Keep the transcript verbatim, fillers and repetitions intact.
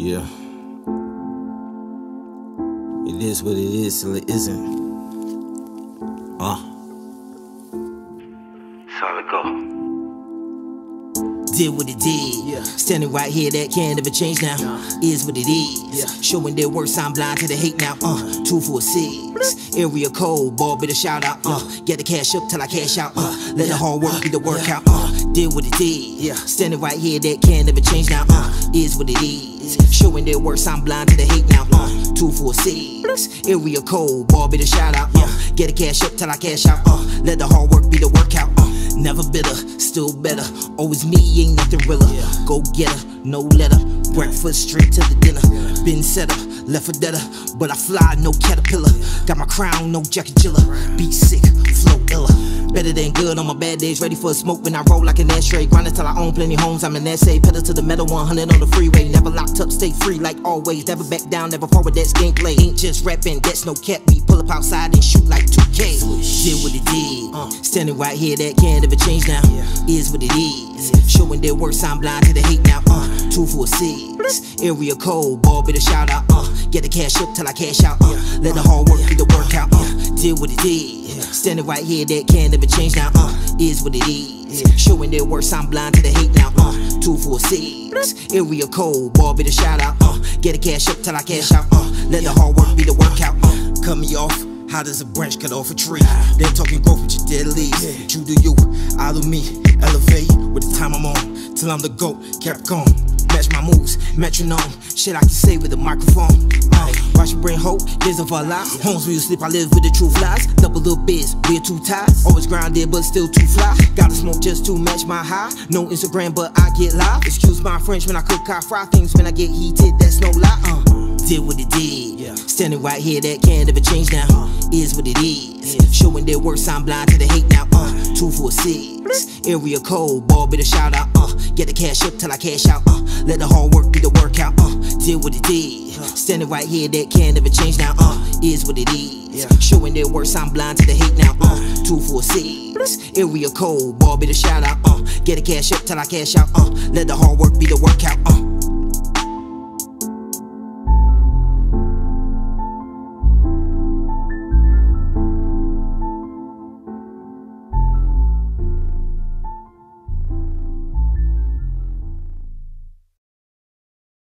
Yeah. It is what it is till it isn't. Uh. Solid go. Did what it did, yeah. Standing right here, that can never change now. Nah. Is what it is, yeah. Showing their worst, I'm blind to the hate now. Uh, two four six, area code, ball bit a shout out. Uh, get the cash up till I cash out. Uh, let the hard work be the workout. Uh, did what it did, yeah. Standing right here, that can never change now. Uh, is what it is, showing their worst, I'm blind to the hate now. Uh, two four six, area code, ball bit a shout out. Uh, get the cash up till I cash out. Uh, let the hard work be the workout. Uh, Never bitter, still better. Always me, ain't nothing realer. Yeah. Go get her, no letter. Breakfast straight to the dinner. Yeah. Been set up, left for deader. But I fly, no caterpillar. Got my crown, no Jackie Chiller. Beat sick, flow iller. Better than good on my bad days. Ready for a smoke when I roll like an ashtray. Grinding till I own plenty homes, I'm an essay. Pedal to the metal, one hundred on the freeway. Never locked up, stay free like always. Never back down, never forward, that's gameplay. Ain't just rapping, that's no cat. We pull up outside and shoot like two K. Did what it did, uh, standing right here, that can't ever change now. Yeah. Is what it is, yeah. Showing their worst, I'm blind to the hate now. Uh, two four six, area code, ball bit a shout out. Uh, get the cash up till I cash out. Uh, let the hard work be the workout. Uh, did what it did, yeah. Standing right here, that can't ever change now. Uh, is what it is, yeah. Showing their worst, I'm blind to the hate now. Uh, two four six, area code, ball bit a shout out. Uh, get the cash up till I cash out. Uh, let the hard work be the workout. Uh, cut me off. How does a branch cut off a tree? Then talking growth with your dead leaves. You do you, I do me. Elevate with the time I'm on, till I'm the GOAT, Capricorn. Match my moves, metronome. Shit I can say with a microphone. Uh, watch your brain hope, years of our lives. Homes where you sleep, I live with the truth lies. Double little biz, we're two ties. Always grounded, but still too fly. Gotta smoke just to match my high. No Instagram, but I get live. Excuse my French when I cook, I fry things. When I get heated, that's no lie. Uh. Did what it did, yeah. Standing right here, that can't ever change now. Uh, is what it is, yeah. Showing their worst, I'm blind to the hate now. Uh, two four six, area code, ball bit a shout out. Uh, get the cash up till I cash out. Uh, let the hard work be the workout. Uh, did what it did, yeah. Standing right here, that can't ever change now. Uh, is what it is, yeah. Showing their worst, I'm blind to the hate now. Uh, two four six, area code, ball bit a shout out. Uh, get the cash up till I cash out. Uh, let the hard work be the workout.